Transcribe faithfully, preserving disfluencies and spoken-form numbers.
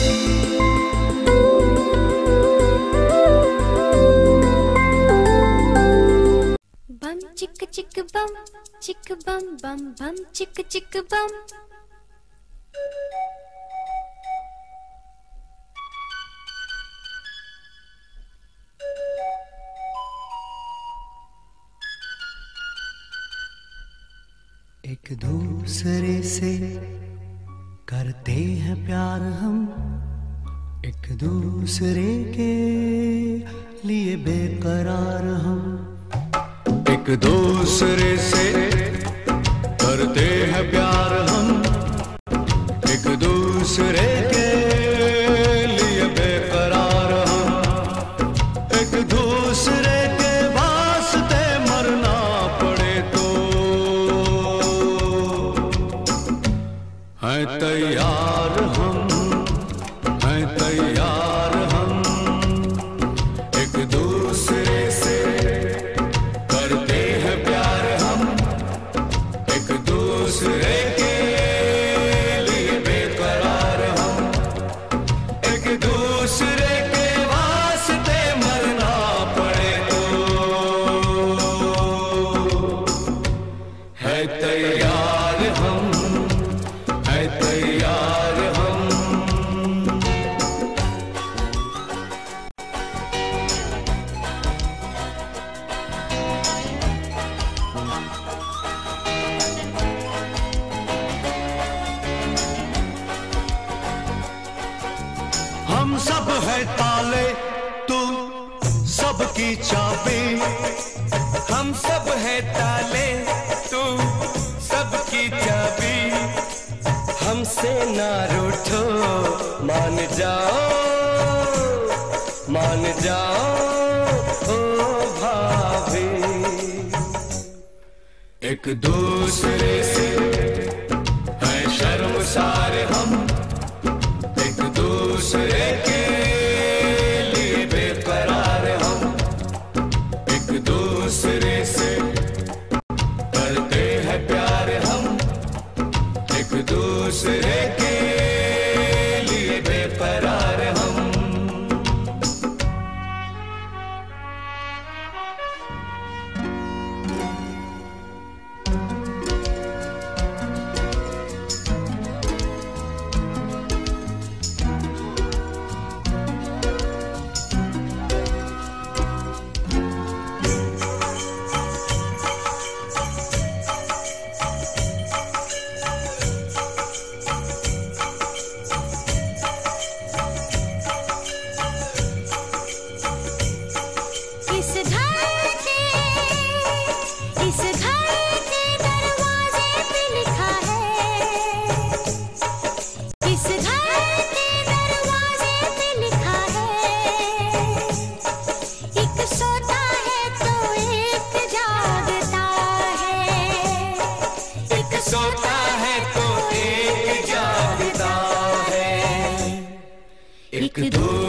Bum chick chick bum, chick bum bum bum, chick chick bum. एक दूसरे से करते हैं प्यार हम, एक दूसरे के लिए बेकरार हम। एक दूसरे से करते हैं प्यार हम, एक दूसरे के लिए बेकरार हम। एक दूसरे के वास्ते मरना पड़े तो हैं तैयार हम, हैं तैयार हम। एक दूसरे से करते हैं प्यार हम, एक दूसरे के लिए बेकरार हम। एक दूसरे के वास्ते मरना पड़े तो है तैयार हम, है तैयार हम। हम सब है ताले, तू सबकी चाबी। हम सब है ताले, तू सबकी चाबी। हमसे ना रूठो, मान जाओ, मान जाओ ओ भाभी। एक दूसरे से है शर्मसार हम, एक दूसरे के लिए बेकरार हम। एक दूसरे से करते हैं प्यार हम, एक दूसरे के लिए बेकरार हम। इस घर के, इस घर के दरवाजे पे लिखा है, इस घर के दरवाजे पे लिखा है। एक सोता है तो एक जागता है, एक सोता है तो एक जागता है। एक दूसरे